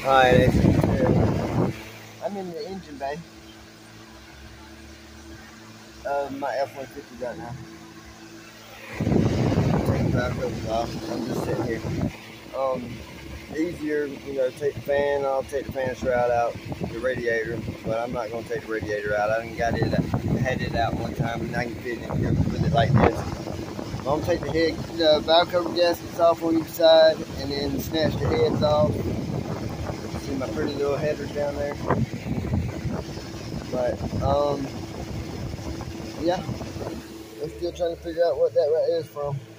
Alright, I'm in the engine bay of my F-150 right now. Take the valve covers off. I'm just sitting here. Easier, take the fan off, take the fan shroud out, the radiator, but I'm not going to take the radiator out. I had it out one time and I can fit in here with it like this. I'm going to take the valve cover gaskets off on each side and then snatch the heads off. See my pretty little headers down there. But, yeah, I'm still trying to figure out what that right is from.